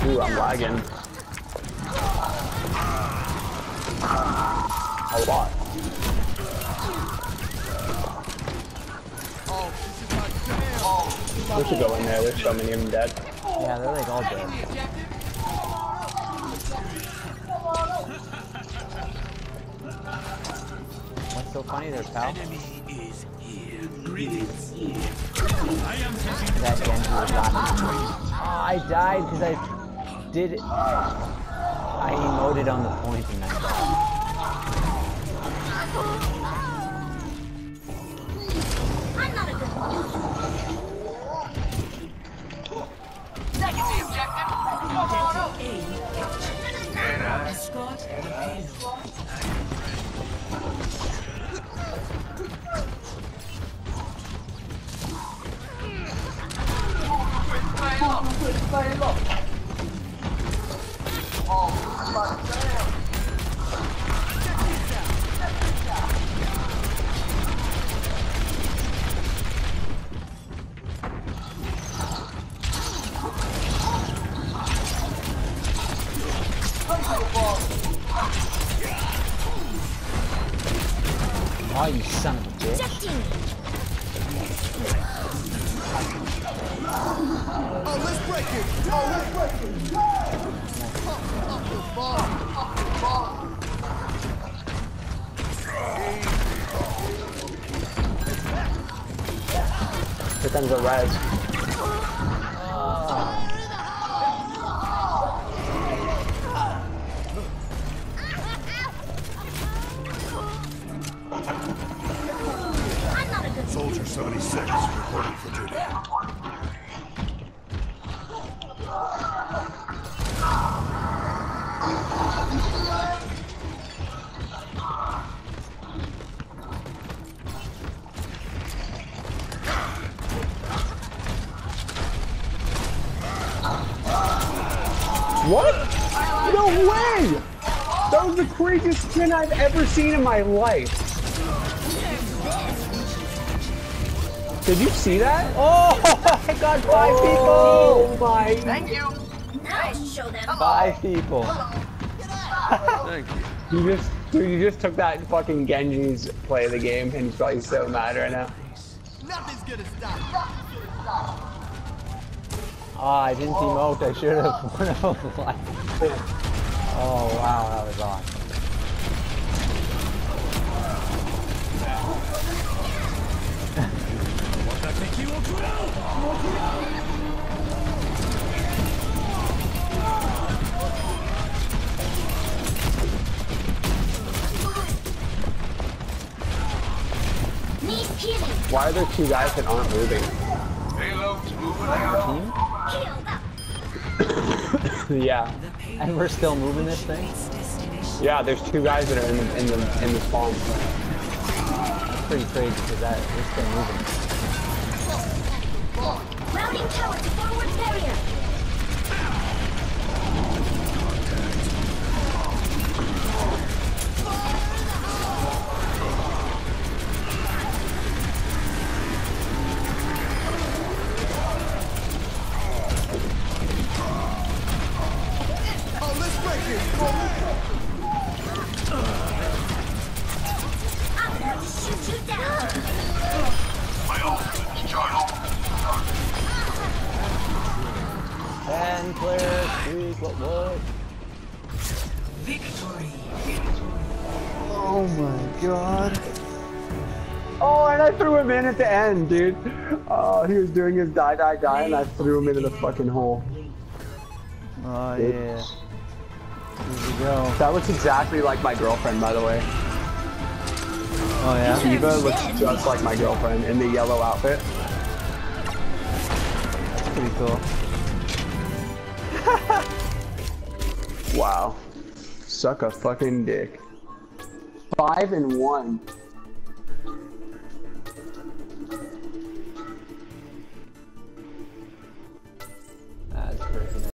Ooh, I'm lagging. A lot. We should go in there, there's so many of them dead. Yeah, they're like all dead. What's so funny there, pal? That Genji was laughing. Oh, I died because I did it. I emoted on the point and I died. Second the objective. Come on up. Escort the payload. Oh, you son of a bitch. Oh, let's break it! Oh, let's break it! Here comes the res. Soldier 76, reporting for duty. What? No way! That was the craziest skin I've ever seen in my life. Did you see that? Oh, I got 5 people! Oh my! Thank you. Nice, show them. 5 people. Thank you. You just took that fucking Genji's play of the game, and he's probably so mad right now. Nothing's gonna stop. Oh, I didn't emote. I should have. Oh wow, that was awesome. Need healing. Why are there 2 guys that aren't moving? Payload's moving out. Team? Yeah. And we're still moving this thing? Yeah, there's 2 guys that are in the spawn. That's pretty crazy because we're still moving. Routing tower to forward barrier. Oh, let's break it! I'm going to shoot you down. My ultimate's charged. 10 players, speak, what? Victory. Oh my god. Oh, and I threw him in at the end, dude. Oh, he was doing his die, and I threw him into the fucking hole. Oh yeah. Here we go. That looks exactly like my girlfriend, by the way. Oh yeah? Eva looks just like my girlfriend in the yellow outfit. That's pretty cool. Wow. Suck a fucking dick. 5-1.